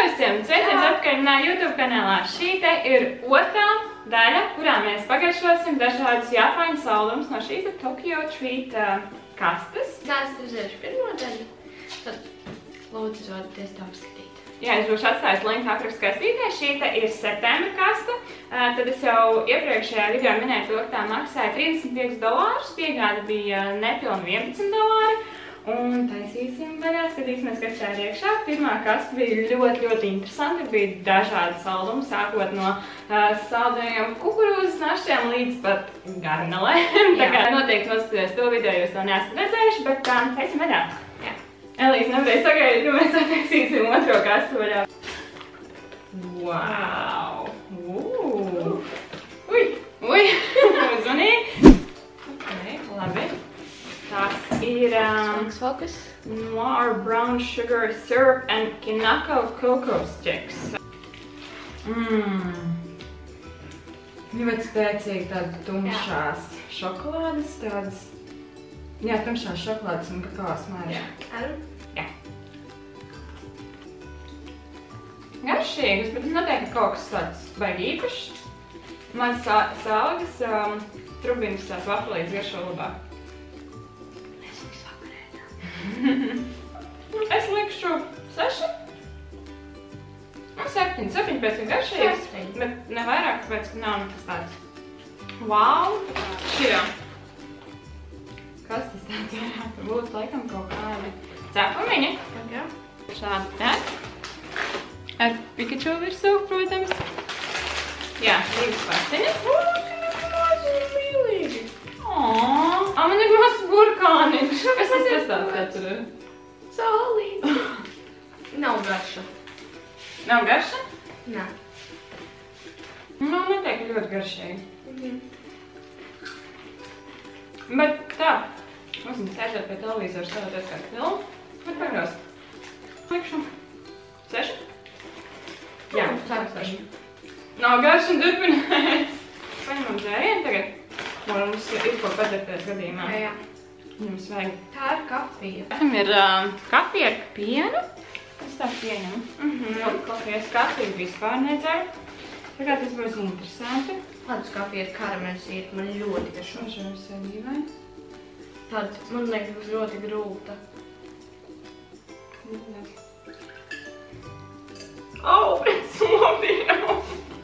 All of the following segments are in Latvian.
visiem! Sveiciens atpakaļ manā YouTube kanālā. Šī te ir otrā daļa, kurā mēs pagaršosim dažādus Japāņu saldumus no šīs Tokyo Treat kastes. Nāc, redzējuši pirmo daļu, tad lūdzu doties to apskatīt. Jā, es būšu atstājis linku aprakstā svītē. Šī te ir septembra kaste. Tad es jau iepriekšējā video minēju to, ka tā maksāja $35. Piegāde bija nepilni $11. Un taisīsim vaļā, skatīsimies, kas tā ir iekšā. Pirmā kaste bija ļoti interesanti. Bija dažādi saldumi, sākot no saldējiem kukurūzas našķiem līdz pat garnelēm. Tā kā noteikti noskaties to video, jūs to neesat redzējuši, bet taisim vaļā. Elīze nevarēja sagaidīt, ka mēs attaisīsim otro kastu vaļā. Wow! Ui! Uzmanīgi! Ok, labi. Tas ir Fokus. Noir Brown Sugar Syrup and Kinako Cocoa Sticks. Ļoti spēcīgi tādas tumšās šokolādes, tādas. Jā, tumšās šokolādes un kakao smaiņa. Jā. Garšīgas, bet es neteiktu, ka kaut kas tāds baigi īpašs. Man salgas trubiņas tās vaflītes garšo labāk. Es likšu 6. 7 pēc ir garšīgas, bet ne vairāk, tāpēc, ka nav nekas tāds. Wow! Širā. Kas tas tāds varētu būt? Laikam kaut kādi cepumiņi. Šādi te. Ar Pikachu virsū, protams. Jā, 2 pasiņas. Mīlīgi. Man ir mazs burkāniņš. Kas tas tāds atceru? Solīts. Nav garša. Nav garša? Nē. Neteikti ļoti garšīgi. Bet tā, mums sēžot pie televīzora stāvoties kādu filmu, bet pagrauz. Likšu 6? Jā, 6. Nav garši un turpinājums. Paņemam dzērienu tagad. Mums ir ko padzerties gadījumā. Jā. Jums vajag. Tā ir kafija. Tam ir kafija ar pienu. Es tā pieņemu. Kafijas kafiju vispār nedzeru. Tā kā tas būs interesanti. Tādus kafija ar karamelu sīru man ļoti garšo. Žēlis ir dīvaini. Tāds, man liekas, būs ļoti grūta. Es lobīju!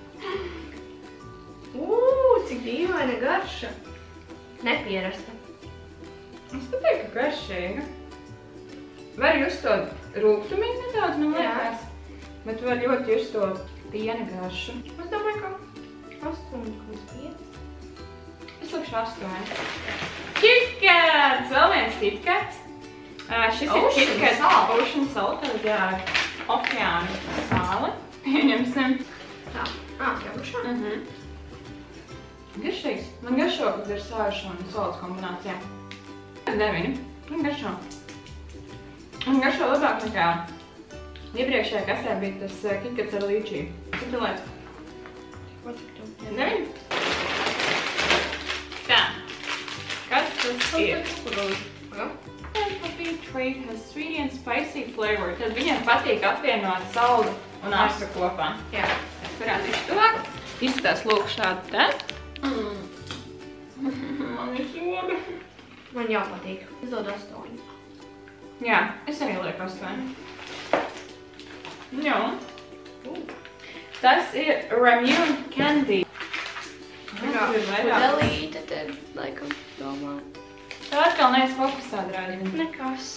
Cik dīvaina garša. Nepierasta. Es pateiktu, ka garšīga. Var just to rūgtumiņu nedaudz, man liekas. Bet var ļoti just to piena garšu. Es domāju, ka 8,5. Es likšu 8. KitKats! Vēl viens KitKats. Šis ir KitKats Ocean Salt, tad okeāna sāle. Pieņemsim. Tā, ķebušā. Garšīgs. Man garšo, kad ir sāļš un salds kombinācijā. 9. Man garšo. Man garšo labāk nekā iepriekšējā kastē bija tas KitKats ar līčī. Cik tu lēc? 9? Tā. Kas tas ir? Coffee Treat has sweet and spicy flavor. Tad viņiem patīk apvienot saldu un asru kopā. Jā. Es parādīšu tuvāk. Izskatās lūk šādi te. Man ir soga. Man jau patīk. Es dodu 8. Jā, es arī lieku 8. Jā. Tas ir Ramune Candy. Pudelīte te, laikam, domāt. Tā atkal neesi fokusā, drāģi. Nekas.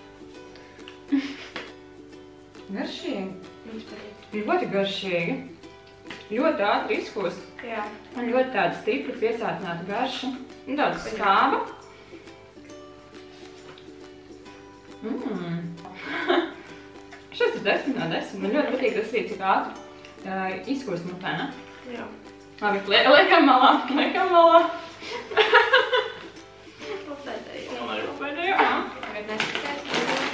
Garšīgi. Mums patīk. Ļoti garšīgi. Ļoti ātri izkūst. Jā. Un ļoti tāda stipri piesātināta garša. Un tāda skāba. Šis ir 10 no 10. Man ļoti patīk tas ir, cik ātri izkūst mutē, ne? Jā. Labi, liekam malā. Pēdējo. Tagad neskatās.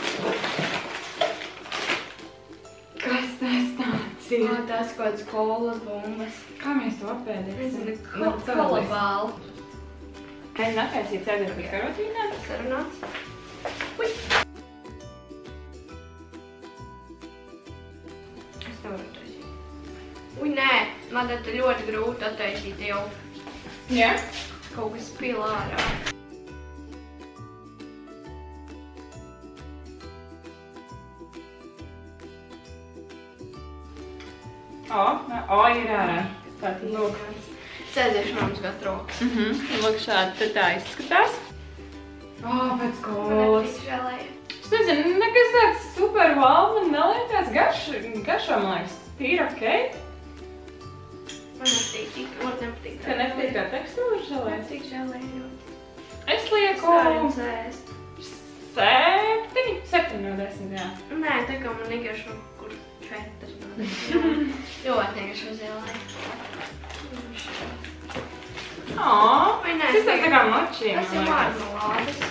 Kas tas tāds ir? Tas kaut kāds kolas bumbas. Kā mēs to apēdīsim? Kolabāli. Es netaisīju cēdēt pēc karotīnām. Sarunāts. Nevar attaisīt. Ui, nē, man te ļoti grūti attaisīt jau. Jā? Kaut kas pila ārā. O, ir ārā. Tātad, lūk. Sēdziešu mazgāt rokas. Lūk, šādi tad tā izskatās. Pēc kolas. Es nezinu, nekas tāds super wow, man neliekās garšo, man liekas, tīri okei. Man nepatīk, man nepatīk. Tev nepatīk kā tekstūra želē? Nepatīk želē ļoti. Es lieku 7 no 10, jā. Nē, tā kā man negaršo kur 4 no 10. Ļoti negaršo želē. Vai nē? Tas ir tā kā močī, Tas ir marmelādes.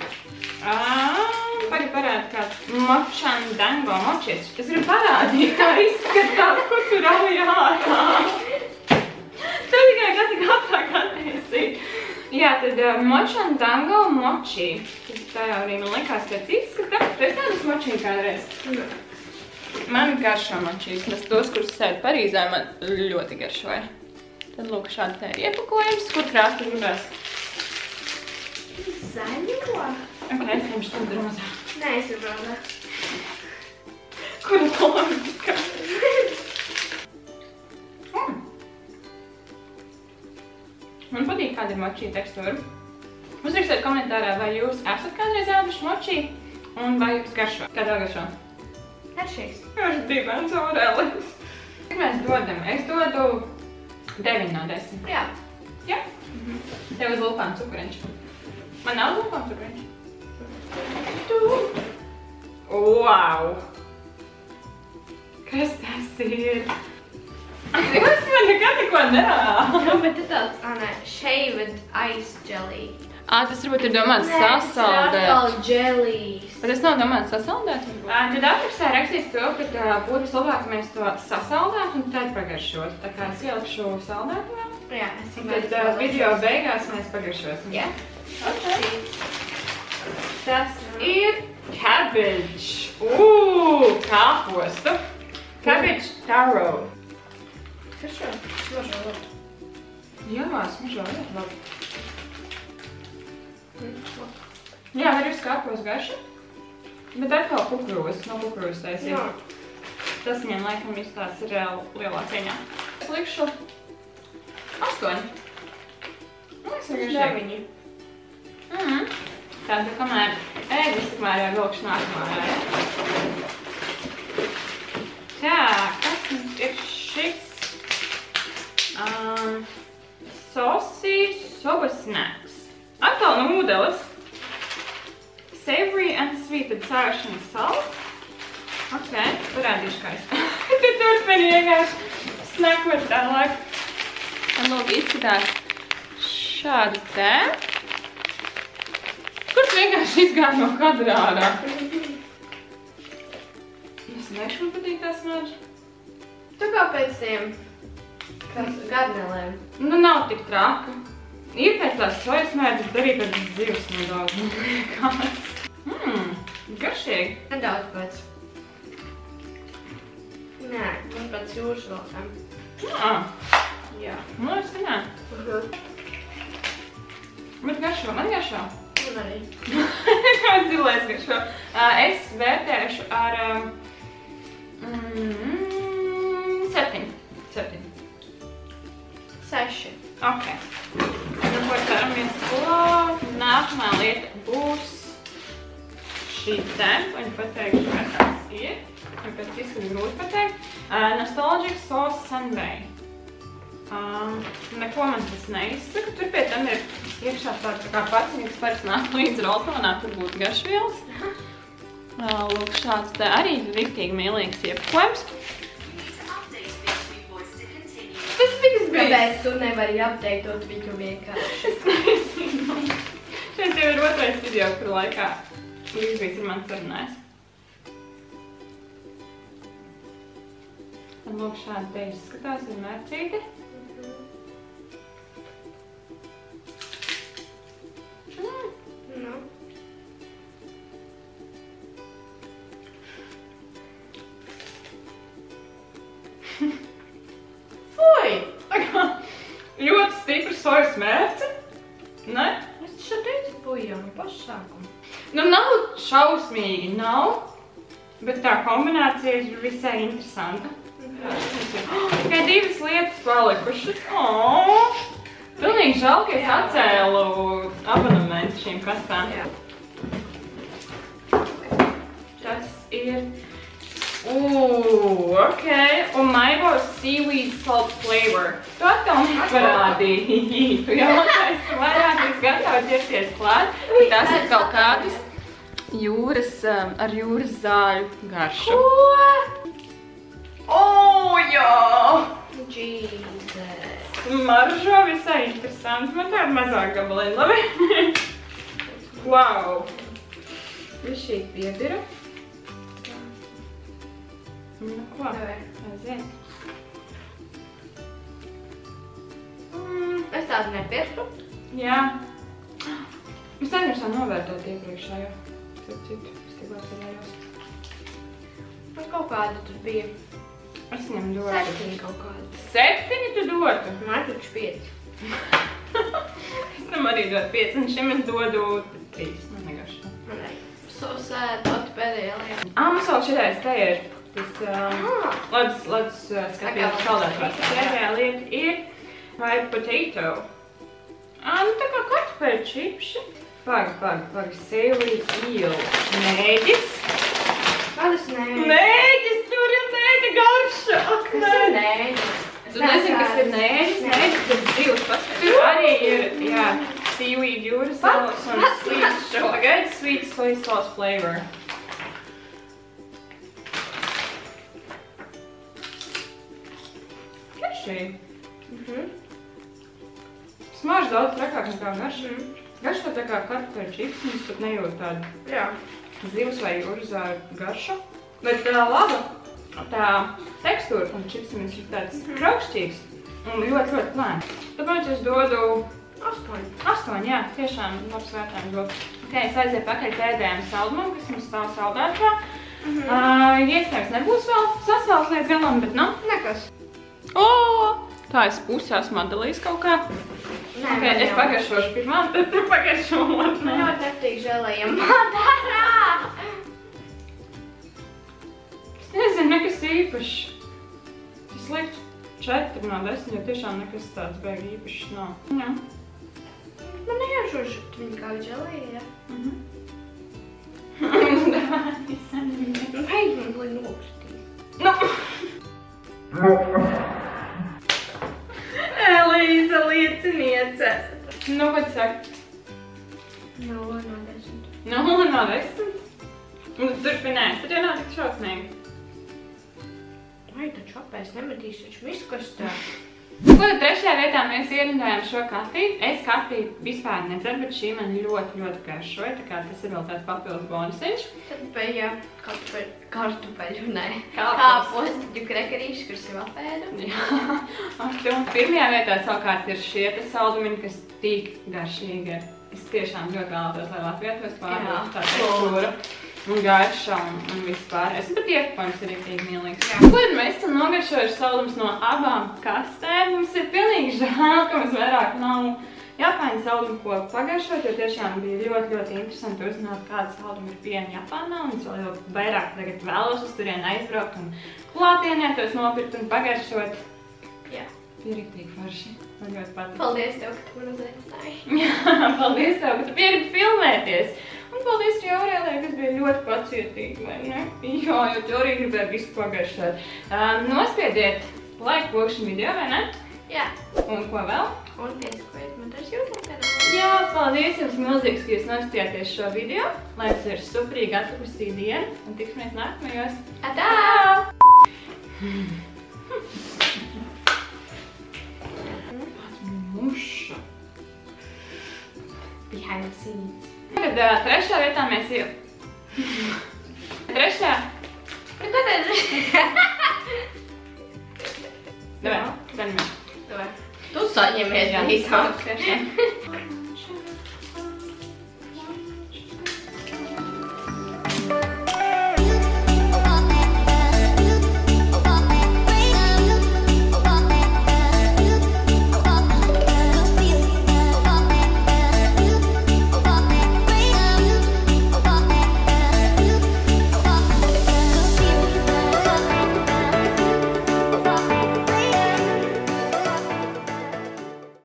Pagaid parādi kāds močandango močietis. Es gribu parādīt, kā izskatās, ko tu rauj ārā. Tev tikai kā tik apsāk attiesīt. Jā, tad močandango moči. Tā jau arī man likās pēc izskata. Tu esi tādas močī kādreiz? Man garšo močīs, bet tos, kurus sēd Parīzē, man ļoti garšoja. Tad lūk, šādi te ir iepakojums, kur krāstu gribēs. Zaļo? Ok, es ņemšu tādu rozā. Nē, es ir rozā. Kura logika? Man patīk, kāda ir močī tekstūra. Uzrakstiet komentārā, vai jūs esat kādreiz ēduši močī un vai jūs garšo. Kādā garšo? Garšīgs. Garš dibens aurelis. Cik mēs dodam? Es dodu 9 no 10. Jā. Jā? Tev uz lūpām cukuriņš. Man nav lūpām cukuriņš? Wow! Kas tas ir? Es man nekad neko nerādu. Jā, bet ir tāds, nē, shaved ice jelly. Tas varbūt ir domāts sasaldēt. Nē, tas ir atkal jellies. Bet tas nav domāts sasaldēt? Tad aprakstā rakstīts to, ka būtu labāk mēs to sasaldētu un tad pagaršot. Tā kā es ielikšu saldētā. Jā, es Tad video beigās mēs pagaršosim. Jā. Ok. Tas ir cabbage. Kāpostu. Cabbage taro. Kas šo? Smažo labi. Jā, smažo ļoti labi. Jā, var jūs kāpos garša. Bet atkal kukurūzas, no kukurūzas taisīt. Jā. Tas viņam laikam izstāsts ir lielā cieņā. Es likšu 8. Es ir garšīgi. Tātad, kamēr ēdis, tikmēr jau vilkšu nākamā. Tā, kas mums ir šis? Saucy soba snacks. Atkal nūdeles. Savory and sweetened sour and salt. Ok, parādīšu kā es. Tu turpini vienkārši snakot tālāk. Un lūk, izskatās šādi te. Kurš vienkārši izgāja no kadrā ārā? Es nešu, man patīk tā smarža. Tu kā pēc tiem garnelēm. Nu, nav tik traka. Ir pēc tās sojas mērķis, bet arī pēc zivs nedaudz, man liekas. Garšīgi. Nedaudz pēc. Nē, man pēc jūras vilkam. Jā. Nu, es nē. Bet garšo, man garšo. Un arī. Kā zilais garšo. Es vērtēšu ar 7. 6. Ok. Nu, ko ceramies klāt. Nākamā lieta būs šī te. Viņu pateikšu, kā tās ir. Un pēc izskatu grūti pateikt. Nostalgic sauce sundae. Neko man tas neizsaka. Tur pie tam ir iekšā tāds kā paciņas parasti nāk līdz roltonā, tur būtu garšvielas. Lūk, šāds te arī riktīgi mīlīgs iepakojums. Tas tiks bijis. Kāpēc tu nevari updateot viņu vienkārši? Es nezinu. Šeit jau ir otrais video, kur laikā Līsbijs ir man sarunājis. Un lūk, šādi te izskatās ar mērcīti. Nu. Fui! Tā kā ļoti stiprs sojas mērce. Ne? Es taču teicu pujām pašu sākumu. Nu, nav šausmīgi, nav. Bet tā kombinācija ir visai interesanta. Tikai 2 lietas palikušas. Pilnīgi žēl, ka es atcēlu abonementu šīm kastām. Tas ir... ok. Un Maibo seaweed salt flavor. Tu atkal neparādīji. Tu jau esi vairāk gatava ķerties klāt. Tas ir kaut kādas jūras, ar jūras zāļu garšu. Jā! Jesus! Maržo visai interesanti. Man tāda mazāk gabalina, labi? Wow! Viss šī piedira. Nu ko? Aiziet. Es tādu nepirku. Jā. Es aizmirsā novērtot iepriekšējo. Citu, es tikko atcerējos. Man kaut kāda tur bija. Es viņam dotu. 7 kaut kāda. 7 tu dotu? Man taču 5. Es tam arī dotu 5, un šim es dodu 3. Man negaši. Man arī. Sēdot pēdējā lieta. Mums vēl šitais te ir. Tas ledus skatījums saldētās. Pēdējā lieta ir fried potato. Nu tā kā kartupeļu čipši. Pag. Seaweed eel. Mēģis. Kādas nēģis? Mēģis! Tur ir mēģi garša! Kas ir nēģis? Tu nezini, kas ir nēģis? Nēģis, tas dzīves paskat. Tur arī ir, jā, seaweed jūras salas un sweet soy sauce flavor. Garšīgi. Smaž daudz trakāk nekā garša. Garša tā kā kartupeļu čips, mums pat nejūt tādu. Jā. Zivs vai jūras garšu. Bet laba tā tekstūra un čipsim ir tāds kraukšķīgs un ļoti plēns. Tāpēc es dodu 8. 8, jā, tiešām labs vērtējums dod. Ok, es aizēju pakaļ pēdējām saldumam, kas mums stāv saldētā. Iespējams nebūs vēl sasāls līdz galam, bet nu. Nekas. Tā es pusi esmu atdalījis kaut kā. Nē, Ok, es pagaršošu pirmā, tad tu pagaršo otrā. Man ļoti nepatīk žēlējiem madara! Es nezinu, nekas īpašs. Es lieku 4 no 10, jo tiešām nekas tāds baigi īpašs nav. Jā. Man nejaušoši, tu viņi kā žēlēja, jā? Davai, sanīmies. Beidz man, lai nokritīs. Elīza, lieciniece. Nu, ko tu saki? 0 no 10. 0 no 10? Un tu turpinēsi, tad jau nav tik šausmīgi. Vai taču apēst nemetīšu taču visu, kas tā. Ko tad trešajā vietā mēs ierindojam šo kafiju? Es kafiju vispār nedzeru, bet šī man ļoti garšoja, tā kā tas ir vēl tāds papildus bonusiņš. Tad bija kartupeļu, nē. Kāpostu. Kāpostu krekerīši, kurus jau apēdu. Jā, un pirmajā vietā savukārt ir šie te saldumiņi, kas tik garšīgi ir. Es tiešām ļoti vēlētos, lai Latvijā tos pārdod tā tekstūra un garša un vispār. Es pat iekapojums ir rīktīgi mielīgs. Ko tad mēs esam nogaršojuši saldums no abām kastēm? Mums ir pilnīgi žēl, ka mums vairāk nav Japāņu saldumu, ko pagaršot, jo tiešām bija ļoti interesanti uzzināt, kāda salduma ir pieejama Japānā. Un es vēl vairāk tagad vēlos uz turieni aizbraukt un klātienē tos nopirkt un pagaršot. Jā. Ir rīktīgi forši. Man ļoti patīk. Paldies tev, ka tu man uzaicināji. Jā, paldies tev, ka tu piegribi filmēties. Un paldies arī Aurēlijai, kas bija ļoti pacietīga, vai ne? Jā, jo tu arī gribēji visu pagaršot. Nospiediet laiku pogu šim video, vai ne? Jā. Un ko vēl? Un piesakojiet man taču YouTube kanālu. Jā, paldies jums milzīgs, ka jūs noskatījāties šo video. Lai jums ir superīgi atlikusī diena. Un tiksimies nākamajos. Atā! Muša. Behind the scenes. Tagad trešā vietā mēs jau... Trešā? Nu, ko tad? Davai, daņamies. Tu saņemies, Jā, visāk. tiešām.